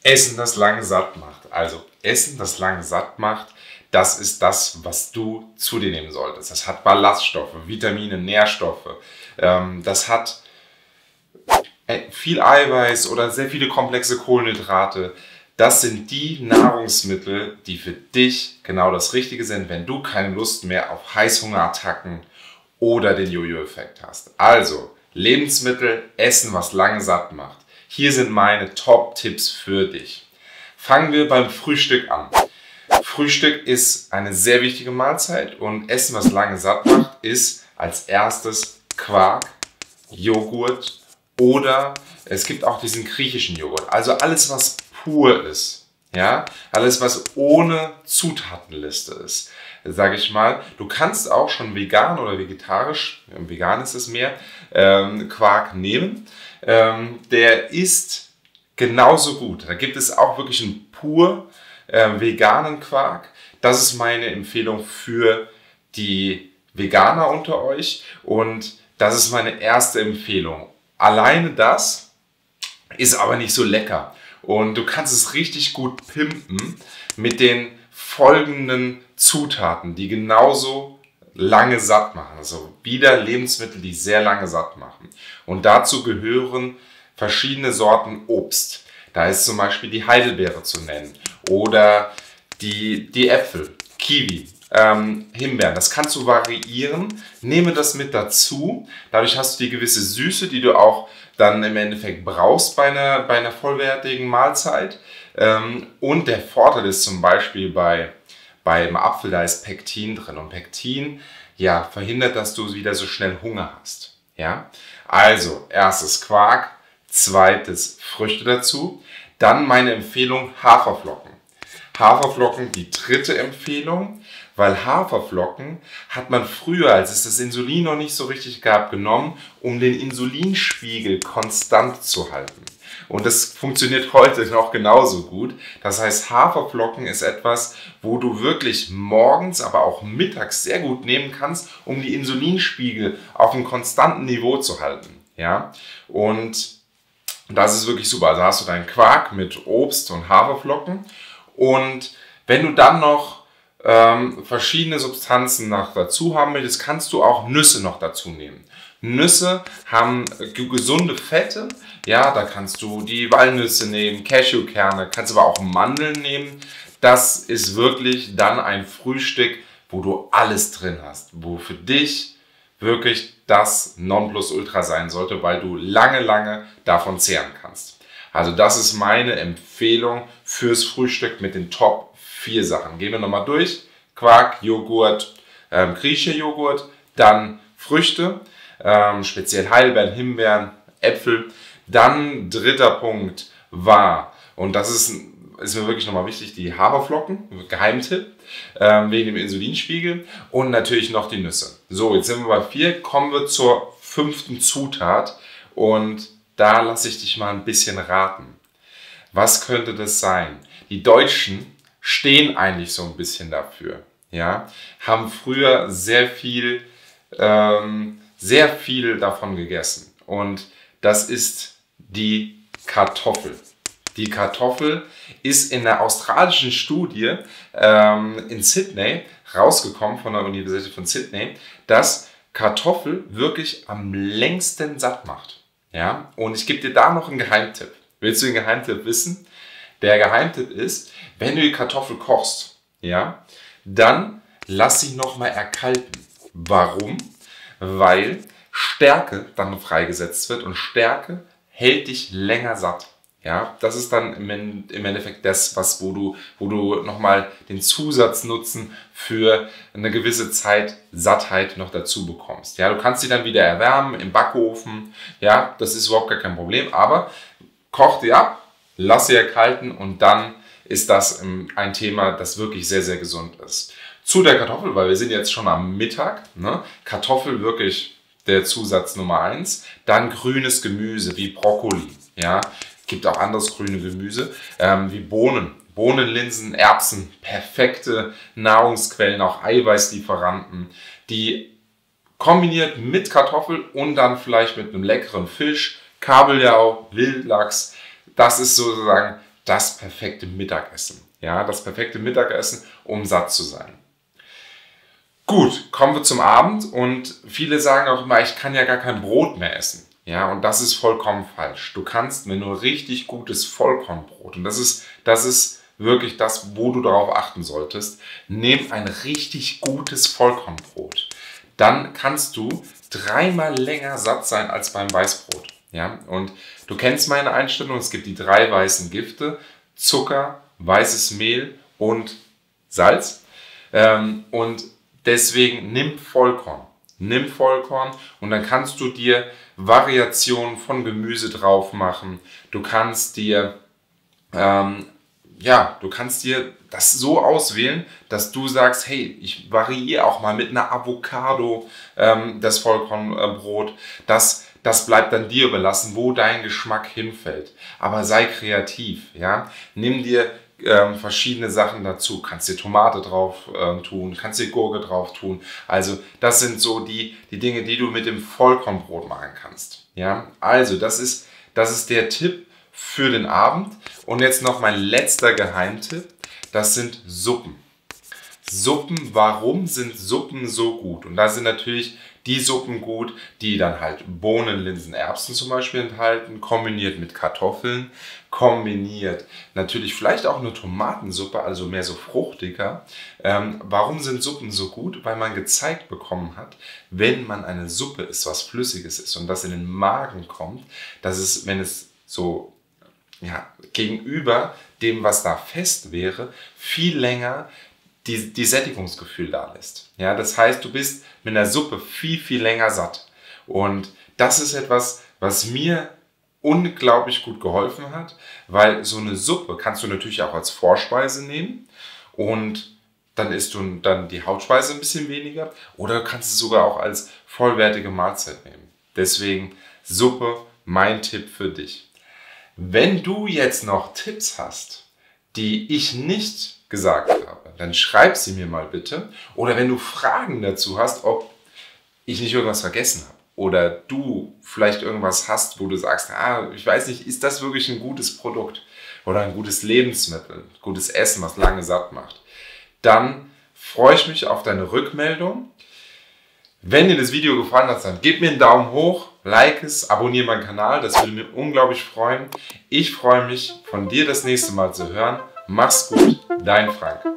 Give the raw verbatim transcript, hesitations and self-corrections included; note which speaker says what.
Speaker 1: Essen, das lange satt macht. Also Essen, das lange satt macht, das ist das, was du zu dir nehmen solltest. Das hat Ballaststoffe, Vitamine, Nährstoffe. Ähm, das hat viel Eiweiß oder sehr viele komplexe Kohlenhydrate. Das sind die Nahrungsmittel, die für dich genau das Richtige sind, wenn du keine Lust mehr auf Heißhungerattacken oder den Jojo-Effekt hast. Also Lebensmittel, Essen, was lange satt macht. Hier sind meine Top-Tipps für dich. Fangen wir beim Frühstück an. Frühstück ist eine sehr wichtige Mahlzeit und Essen, was lange satt macht, ist als erstes Quark, Joghurt oder es gibt auch diesen griechischen Joghurt. Also alles, was pur ist. Ja? Alles, was ohne Zutatenliste ist. Sage ich mal, du kannst auch schon vegan oder vegetarisch, vegan ist es mehr, ähm, Quark nehmen. Ähm, der ist genauso gut. Da gibt es auch wirklich einen pur äh, veganen Quark. Das ist meine Empfehlung für die Veganer unter euch und das ist meine erste Empfehlung. Alleine das ist aber nicht so lecker und du kannst es richtig gut pimpen mit den folgenden Zutaten, die genauso lange satt machen. Also wieder Lebensmittel, die sehr lange satt machen. Und dazu gehören verschiedene Sorten Obst. Da ist zum Beispiel die Heidelbeere zu nennen oder die, die Äpfel, Kiwi, ähm, Himbeeren. Das kannst du variieren. Nehme das mit dazu. Dadurch hast du die gewisse Süße, die du auch dann im Endeffekt brauchst bei einer, bei einer vollwertigen Mahlzeit. Ähm, und der Vorteil ist zum Beispiel bei Beim Apfel, da ist Pektin drin und Pektin, ja, verhindert, dass du wieder so schnell Hunger hast. Ja? Also, erstes Quark, zweites Früchte dazu. Dann meine Empfehlung Haferflocken. Haferflocken, die dritte Empfehlung, weil Haferflocken hat man früher, als es das Insulin noch nicht so richtig gab, genommen, um den Insulinspiegel konstant zu halten. Und das funktioniert heute noch genauso gut. Das heißt, Haferflocken ist etwas, wo du wirklich morgens, aber auch mittags sehr gut nehmen kannst, um die Insulinspiegel auf einem konstanten Niveau zu halten. Ja? Und das ist wirklich super. Also hast du deinen Quark mit Obst und Haferflocken. Und wenn du dann noch ähm, verschiedene Substanzen noch dazu haben möchtest, kannst du auch Nüsse noch dazu nehmen. Nüsse haben gesunde Fette, ja, da kannst du die Walnüsse nehmen, Cashewkerne, kannst aber auch Mandeln nehmen. Das ist wirklich dann ein Frühstück, wo du alles drin hast, wo für dich wirklich das Nonplusultra sein sollte, weil du lange, lange davon zehren kannst. Also das ist meine Empfehlung fürs Frühstück mit den Top vier Sachen. Gehen wir nochmal durch. Quark, Joghurt, ähm, griechischer Joghurt, dann Früchte. Ähm, speziell Heidelbeeren, Himbeeren, Äpfel. Dann dritter Punkt war, und das ist, ist mir wirklich nochmal wichtig, die Haferflocken, Geheimtipp, ähm, wegen dem Insulinspiegel und natürlich noch die Nüsse. So, jetzt sind wir bei vier, kommen wir zur fünften Zutat und da lasse ich dich mal ein bisschen raten. Was könnte das sein? Die Deutschen stehen eigentlich so ein bisschen dafür, ja, haben früher sehr viel ähm, sehr viel davon gegessen und das ist die Kartoffel. Die Kartoffel ist in der australischen Studie ähm, in Sydney rausgekommen, von der Universität von Sydney, dass Kartoffel wirklich am längsten satt macht. Ja? Und ich gebe dir da noch einen Geheimtipp. Willst du den Geheimtipp wissen? Der Geheimtipp ist, wenn du die Kartoffel kochst, ja, dann lass sie nochmal erkalten. Warum? Weil Stärke dann freigesetzt wird und Stärke hält dich länger satt. Ja, das ist dann im Endeffekt das, was, wo du, wo du nochmal den Zusatznutzen für eine gewisse Zeit Sattheit noch dazu bekommst. Ja, du kannst sie dann wieder erwärmen im Backofen. Ja, das ist überhaupt gar kein Problem, aber koch die ab, lass sie erkalten und dann ist das ein Thema, das wirklich sehr, sehr gesund ist. Zu der Kartoffel, weil wir sind jetzt schon am Mittag. Ne? Kartoffel wirklich der Zusatz Nummer eins. Dann grünes Gemüse wie Brokkoli. Ja? Gibt auch anderes grüne Gemüse ähm, wie Bohnen. Bohnen, Linsen, Erbsen. Perfekte Nahrungsquellen, auch Eiweißlieferanten. Die kombiniert mit Kartoffel und dann vielleicht mit einem leckeren Fisch, Kabeljau, Wildlachs. Das ist sozusagen das perfekte Mittagessen. Ja, das perfekte Mittagessen, um satt zu sein. Gut, kommen wir zum Abend und viele sagen auch immer, ich kann ja gar kein Brot mehr essen. Ja, und das ist vollkommen falsch. Du kannst, wenn du richtig gutes Vollkornbrot, und das ist, das ist wirklich das, wo du darauf achten solltest, nimm ein richtig gutes Vollkornbrot. Dann kannst du dreimal länger satt sein als beim Weißbrot. Ja, und du kennst meine Einstellung, es gibt die drei weißen Gifte, Zucker, weißes Mehl und Salz. Ähm, und deswegen nimm Vollkorn. Nimm Vollkorn und dann kannst du dir Variationen von Gemüse drauf machen. Du kannst dir, ähm, ja, du kannst dir das so auswählen, dass du sagst, hey, ich variiere auch mal mit einer Avocado ähm, das Vollkornbrot. Das, das bleibt dann dir überlassen, wo dein Geschmack hinfällt. Aber sei kreativ, ja. Nimm dir Ähm, verschiedene Sachen dazu. Kannst dir Tomate drauf ähm, tun, kannst dir Gurke drauf tun. Also das sind so die, die Dinge, die du mit dem Vollkornbrot machen kannst. Ja? Also das ist, das ist der Tipp für den Abend. Und jetzt noch mein letzter Geheimtipp. Das sind Suppen. Suppen, warum sind Suppen so gut? Und da sind natürlich die Suppen gut, die dann halt Bohnen, Linsen, Erbsen zum Beispiel enthalten, kombiniert mit Kartoffeln, kombiniert natürlich vielleicht auch eine Tomatensuppe, also mehr so fruchtiger. Ähm, warum sind Suppen so gut? Weil man gezeigt bekommen hat, wenn man eine Suppe isst, was Flüssiges ist und das in den Magen kommt, dass es, wenn es so ja, gegenüber dem, was da fest wäre, viel länger die, die Sättigungsgefühl da lässt. Ja, das heißt, du bist mit einer Suppe viel, viel länger satt. Und das ist etwas, was mir unglaublich gut geholfen hat, weil so eine Suppe kannst du natürlich auch als Vorspeise nehmen und dann isst du dann die Hauptspeise ein bisschen weniger oder kannst es sogar auch als vollwertige Mahlzeit nehmen. Deswegen Suppe, mein Tipp für dich. Wenn du jetzt noch Tipps hast, die ich nicht gesagt habe, dann schreib sie mir mal bitte. Oder wenn du Fragen dazu hast, ob ich nicht irgendwas vergessen habe oder du vielleicht irgendwas hast, wo du sagst, ah, ich weiß nicht, ist das wirklich ein gutes Produkt oder ein gutes Lebensmittel, gutes Essen, was lange satt macht, dann freue ich mich auf deine Rückmeldung. Wenn dir das Video gefallen hat, dann gib mir einen Daumen hoch, like es, abonniere meinen Kanal, das würde mich unglaublich freuen. Ich freue mich, von dir das nächste Mal zu hören. Mach's gut, dein Frank.